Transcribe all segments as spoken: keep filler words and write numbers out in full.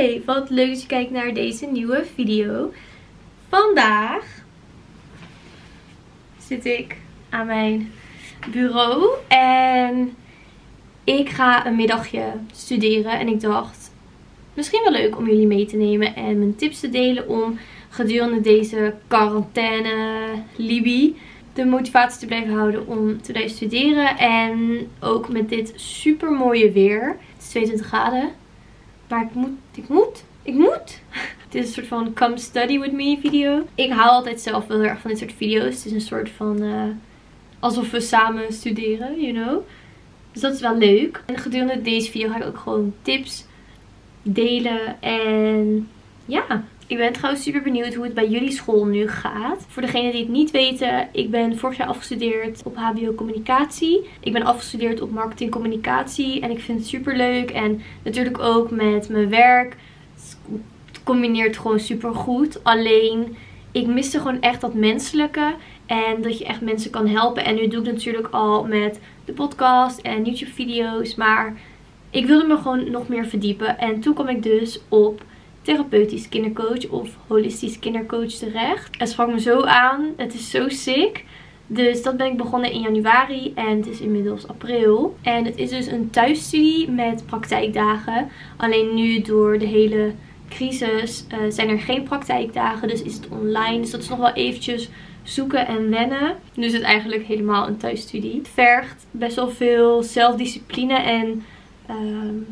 Hey, wat leuk dat je kijkt naar deze nieuwe video. Vandaag zit ik aan mijn bureau en ik ga een middagje studeren. En ik dacht, misschien wel leuk om jullie mee te nemen en mijn tips te delen om gedurende deze quarantaine Libby de motivatie te blijven houden om te blijven studeren. En ook met dit super mooie weer. Het is tweeëntwintig graden. Maar ik moet, ik moet, ik moet. Het is een soort van come study with me video. Ik hou altijd zelf wel heel erg van dit soort video's. Het is een soort van uh, alsof we samen studeren, you know. Dus dat is wel leuk. En gedurende deze video ga ik ook gewoon tips delen. En ja, ik ben trouwens super benieuwd hoe het bij jullie school nu gaat. Voor degenen die het niet weten, ik ben vorig jaar afgestudeerd op H B O Communicatie. Ik ben afgestudeerd op Marketing Communicatie en ik vind het super leuk. En natuurlijk ook met mijn werk. Het combineert gewoon super goed. Alleen, ik miste gewoon echt dat menselijke. En dat je echt mensen kan helpen. En nu doe ik natuurlijk al met de podcast en YouTube video's. Maar ik wilde me gewoon nog meer verdiepen. En toen kwam ik dus op therapeutisch kindercoach of holistisch kindercoach terecht. Het sprak me zo aan. Het is zo sick. Dus dat ben ik begonnen in januari en het is inmiddels april. En het is dus een thuisstudie met praktijkdagen. Alleen nu door de hele crisis uh, zijn er geen praktijkdagen. Dus is het online. Dus dat is nog wel eventjes zoeken en wennen. Nu is het eigenlijk helemaal een thuisstudie. Het vergt best wel veel zelfdiscipline en Um,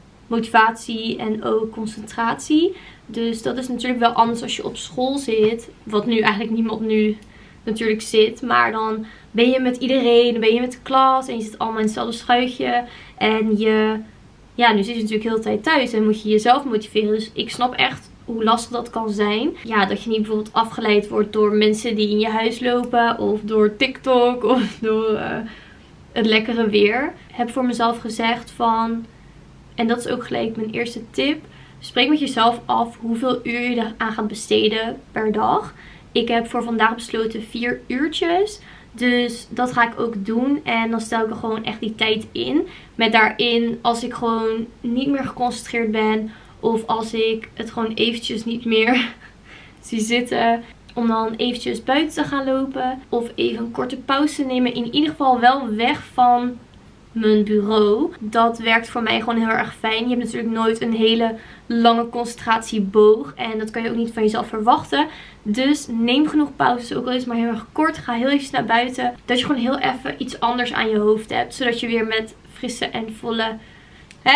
motivatie en ook concentratie. Dus dat is natuurlijk wel anders als je op school zit. Wat nu eigenlijk niemand nu natuurlijk zit. Maar dan ben je met iedereen, dan ben je met de klas en je zit allemaal in hetzelfde schuitje. En je, ja, nu zit je natuurlijk heel de tijd thuis en moet je jezelf motiveren. Dus ik snap echt hoe lastig dat kan zijn. Ja, dat je niet bijvoorbeeld afgeleid wordt door mensen die in je huis lopen. Of door TikTok of door uh, het lekkere weer. Ik heb voor mezelf gezegd van, en dat is ook gelijk mijn eerste tip, spreek met jezelf af hoeveel uur je eraan gaat besteden per dag. Ik heb voor vandaag besloten vier uurtjes. Dus dat ga ik ook doen. En dan stel ik er gewoon echt die tijd in. Met daarin, als ik gewoon niet meer geconcentreerd ben. Of als ik het gewoon eventjes niet meer zie zitten, om dan eventjes buiten te gaan lopen. Of even een korte pauze te nemen. In ieder geval wel weg van mijn bureau. Dat werkt voor mij gewoon heel erg fijn. Je hebt natuurlijk nooit een hele lange concentratieboog. En dat kan je ook niet van jezelf verwachten. Dus neem genoeg pauzes. Ook al is het maar heel erg kort. Ga heel even naar buiten. Dat je gewoon heel even iets anders aan je hoofd hebt. Zodat je weer met frisse en volle, hè?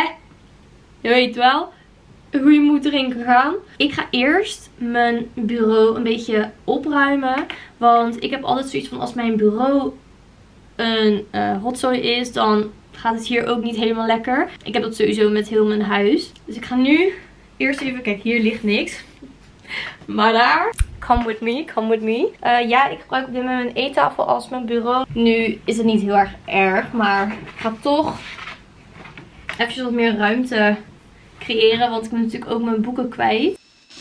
Je weet wel hoe je moet erin gaan. Ik ga eerst mijn bureau een beetje opruimen. Want ik heb altijd zoiets van, als mijn bureau een uh, rotzooi is, dan gaat het hier ook niet helemaal lekker. Ik heb dat sowieso met heel mijn huis. Dus ik ga nu eerst even, kijk, hier ligt niks. Maar daar, come with me, come with me. Uh, ja, ik gebruik op dit moment mijn eettafel als mijn bureau. Nu is het niet heel erg erg, maar ik ga toch even wat meer ruimte creëren. Want ik ben natuurlijk ook mijn boeken kwijt.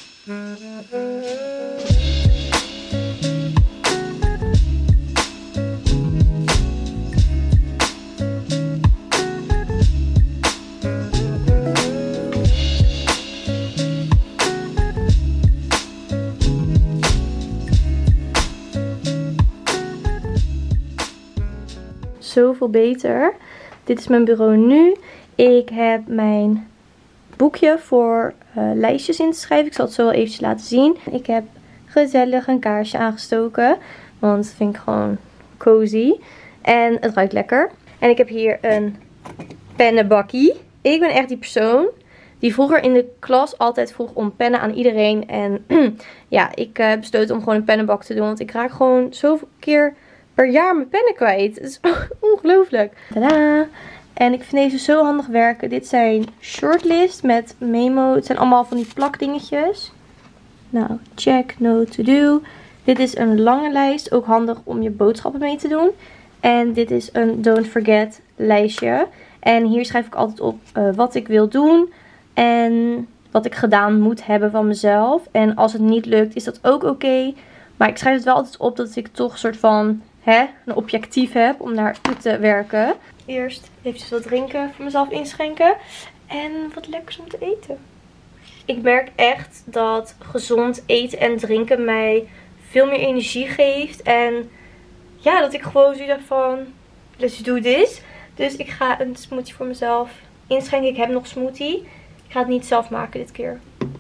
Zoveel beter. Dit is mijn bureau nu. Ik heb mijn boekje voor uh, lijstjes in te schrijven. Ik zal het zo wel eventjes laten zien. Ik heb gezellig een kaarsje aangestoken. Want dat vind ik gewoon cozy. En het ruikt lekker. En ik heb hier een pennenbakkie. Ik ben echt die persoon die vroeger in de klas altijd vroeg om pennen aan iedereen. En ja, ik heb uh, besloten om gewoon een pennenbak te doen. Want ik raak gewoon zoveel keer per jaar mijn pennen kwijt. Het is ongelooflijk. Tadaa! En ik vind deze zo handig werken. Dit zijn shortlist met memo. Het zijn allemaal van die plakdingetjes. Nou, check, no to do. Dit is een lange lijst. Ook handig om je boodschappen mee te doen. En dit is een don't forget lijstje. En hier schrijf ik altijd op uh, wat ik wil doen. En wat ik gedaan moet hebben van mezelf. En als het niet lukt, is dat ook oké. Okay. Maar ik schrijf het wel altijd op dat ik toch een soort van hè, een objectief heb om naar te werken. Eerst eventjes wat drinken voor mezelf inschenken. En wat lekkers om te eten. Ik merk echt dat gezond eten en drinken mij veel meer energie geeft. En ja, dat ik gewoon zoiets heb van, let's do this. Dus ik ga een smoothie voor mezelf inschenken. Ik heb nog smoothie. Ik ga het niet zelf maken dit keer.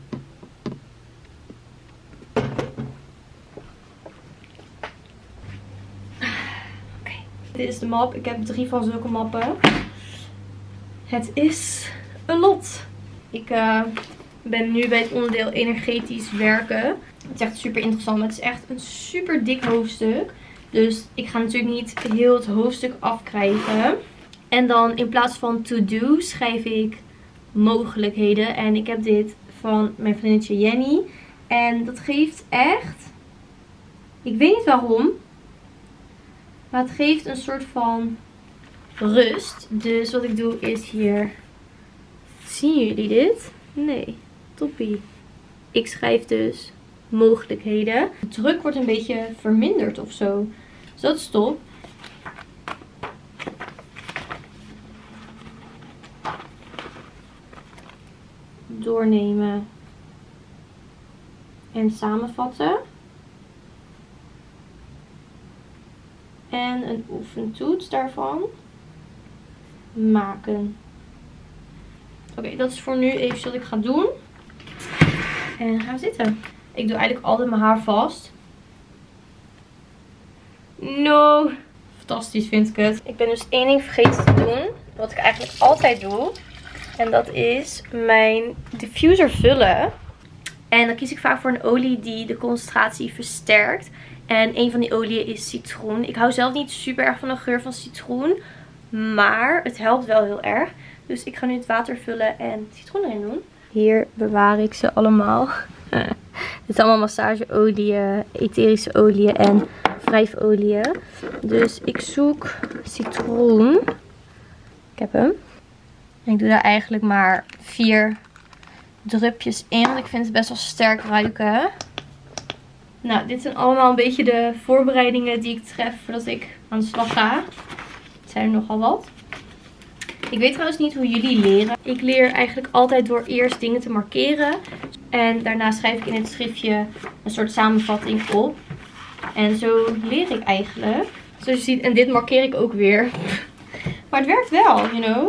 Oké, dit is de map. Ik heb drie van zulke mappen. Het is een lot. Ik uh, ben nu bij het onderdeel energetisch werken. Het is echt super interessant. Maar het is echt een super dik hoofdstuk. Dus ik ga natuurlijk niet heel het hoofdstuk afkrijgen. En dan in plaats van to do schrijf ik mogelijkheden. En ik heb dit van mijn vriendinnetje Jenny. En dat geeft echt, ik weet niet waarom, maar het geeft een soort van rust. Dus wat ik doe is hier, zien jullie dit? Nee, toppie. Ik schrijf dus mogelijkheden. De druk wordt een beetje verminderd of zo. Dus dat is top. Doornemen en samenvatten. En een oefentoets daarvan maken. Oké, okay, dat is voor nu even wat ik ga doen. En gaan we zitten. Ik doe eigenlijk altijd mijn haar vast. No. Fantastisch vind ik het. Ik ben dus één ding vergeten te doen. Wat ik eigenlijk altijd doe. En dat is mijn diffuser vullen. En dan kies ik vaak voor een olie die de concentratie versterkt. En een van die oliën is citroen. Ik hou zelf niet super erg van de geur van citroen. Maar het helpt wel heel erg. Dus ik ga nu het water vullen en citroen erin doen. Hier bewaar ik ze allemaal. Dit zijn allemaal massageolieën, etherische oliën en wrijfolieën. Dus ik zoek citroen. Ik heb hem. En ik doe daar eigenlijk maar vier drupjes in. Want ik vind het best wel sterk ruiken. Nou, dit zijn allemaal een beetje de voorbereidingen die ik tref voordat ik aan de slag ga. Het zijn er nogal wat. Ik weet trouwens niet hoe jullie leren. Ik leer eigenlijk altijd door eerst dingen te markeren. En daarna schrijf ik in het schriftje een soort samenvatting op. En zo leer ik eigenlijk. Zoals je ziet, en dit markeer ik ook weer. Maar het werkt wel, you know.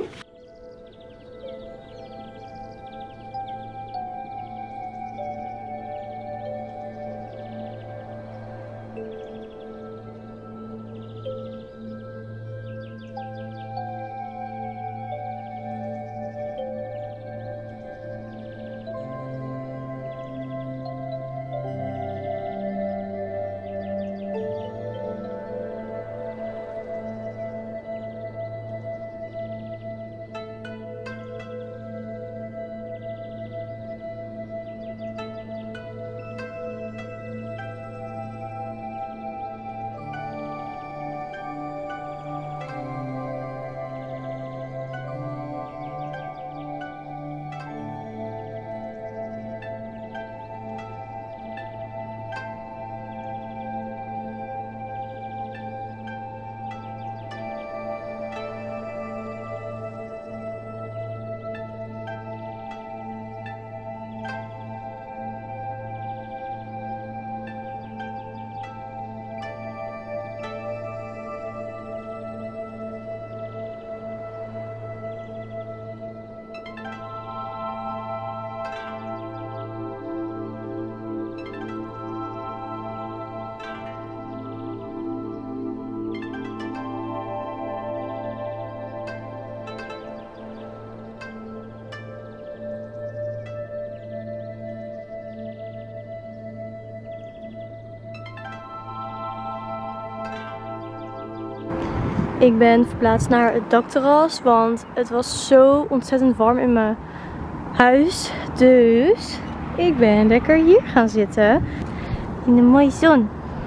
Ik ben verplaatst naar het dakterras, want het was zo ontzettend warm in mijn huis. Dus ik ben lekker hier gaan zitten in de mooie zon.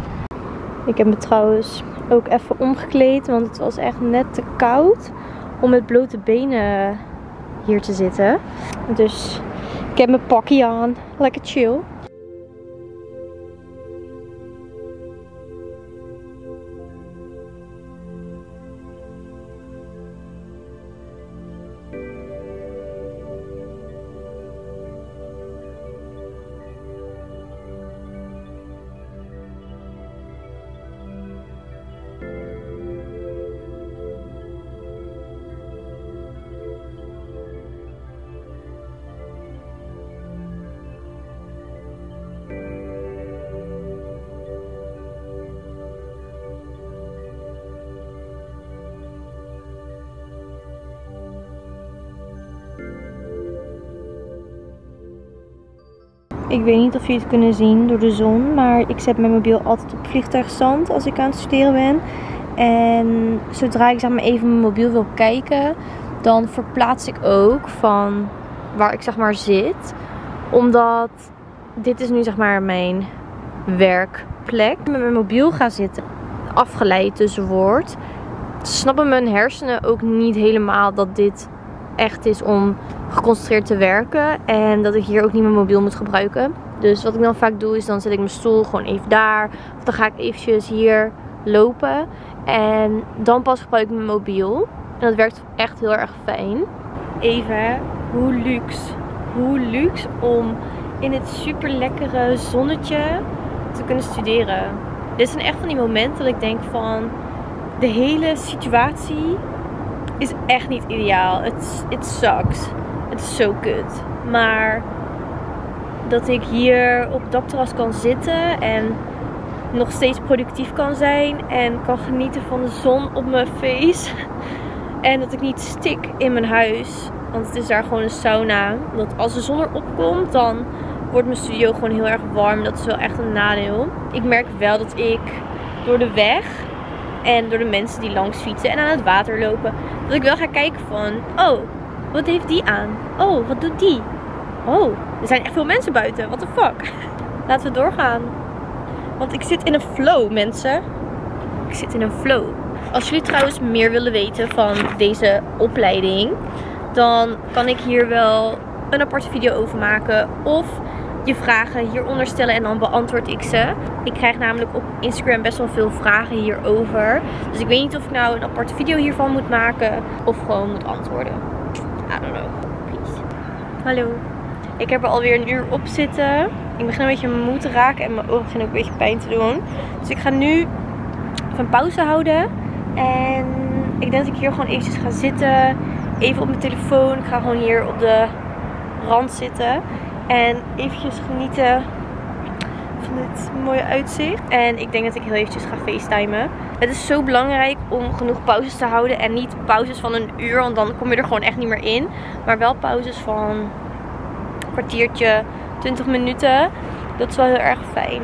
Ik heb me trouwens ook even omgekleed, want het was echt net te koud om met blote benen hier te zitten. Dus ik heb mijn pakje aan, lekker chill. Ik weet niet of jullie het kunnen zien door de zon, maar ik zet mijn mobiel altijd op vliegtuigstand als ik aan het studeren ben. En zodra ik zeg maar even mijn mobiel wil kijken, dan verplaats ik ook van waar ik zeg maar zit. Omdat dit is nu zeg maar mijn werkplek. Met mijn mobiel ga zitten, afgeleid dus wordt, snappen mijn hersenen ook niet helemaal dat dit echt is om geconcentreerd te werken. En dat ik hier ook niet mijn mobiel moet gebruiken. Dus wat ik dan vaak doe is dan zet ik mijn stoel gewoon even daar. Of dan ga ik eventjes hier lopen. En dan pas gebruik ik mijn mobiel. En dat werkt echt heel erg fijn. Even, hoe luxe. Hoe luxe om in het super lekkere zonnetje te kunnen studeren. Dit zijn echt van die momenten dat ik denk van, de hele situatie is echt niet ideaal. Het it sucks. Het is zo kut. Maar dat ik hier op het dakterras kan zitten en nog steeds productief kan zijn en kan genieten van de zon op mijn face. En dat ik niet stik in mijn huis. Want het is daar gewoon een sauna. Want als de zon erop komt, dan wordt mijn studio gewoon heel erg warm. Dat is wel echt een nadeel. Ik merk wel dat ik door de weg en door de mensen die langs fietsen en aan het water lopen, dat ik wel ga kijken van, oh, wat heeft die aan? Oh, wat doet die? Oh, er zijn echt veel mensen buiten. What the fuck? Laten we doorgaan. Want ik zit in een flow, mensen. Ik zit in een flow. Als jullie trouwens meer willen weten van deze opleiding, dan kan ik hier wel een aparte video over maken. Of je vragen hieronder stellen en dan beantwoord ik ze. Ik krijg namelijk op Instagram best wel veel vragen hierover. Dus ik weet niet of ik nou een aparte video hiervan moet maken of gewoon moet antwoorden. I don't know. Please. Hallo. Ik heb er alweer een uur op zitten. Ik begin een beetje moe te raken en mijn ogen beginnen ook een beetje pijn te doen. Dus ik ga nu even een pauze houden. En ik denk dat ik hier gewoon eventjes ga zitten. Even op mijn telefoon. Ik ga gewoon hier op de rand zitten. En eventjes genieten van dit mooie uitzicht. En ik denk dat ik heel eventjes ga facetimen. Het is zo belangrijk om genoeg pauzes te houden. En niet pauzes van een uur, want dan kom je er gewoon echt niet meer in. Maar wel pauzes van een kwartiertje, twintig minuten. Dat is wel heel erg fijn.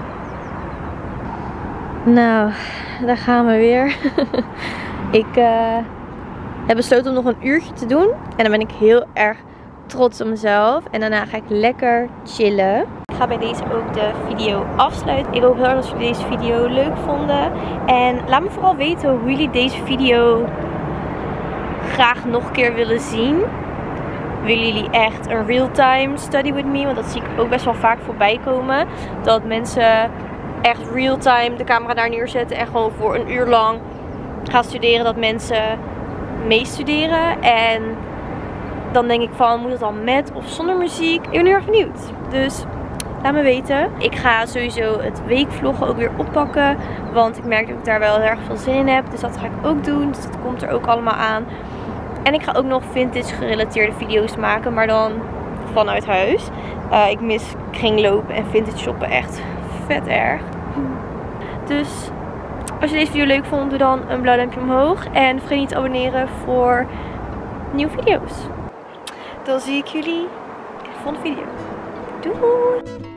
Nou, daar gaan we weer. Ik uh, heb besloten om nog een uurtje te doen. En dan ben ik heel erg trots op mezelf. En daarna ga ik lekker chillen. Ik ga bij deze ook de video afsluiten. Ik hoop heel erg dat jullie deze video leuk vonden. En laat me vooral weten hoe jullie deze video graag nog een keer willen zien. Willen jullie echt een real-time study with me? Want dat zie ik ook best wel vaak voorbij komen. Dat mensen echt real-time de camera daar neerzetten en gewoon voor een uur lang gaan studeren. Dat mensen meestuderen. En dan denk ik van, moet het dan met of zonder muziek? Ik ben heel erg benieuwd. Dus laat me weten. Ik ga sowieso het weekvloggen ook weer oppakken. Want ik merk dat ik daar wel heel erg veel zin in heb. Dus dat ga ik ook doen. Dus dat komt er ook allemaal aan. En ik ga ook nog vintage gerelateerde video's maken. Maar dan vanuit huis. Uh, ik mis kringlopen en vintage shoppen echt vet erg. Dus als je deze video leuk vond, doe dan een blauw duimpje omhoog. En vergeet niet te abonneren voor nieuwe video's. Dan zie ik jullie in de volgende video. Doei!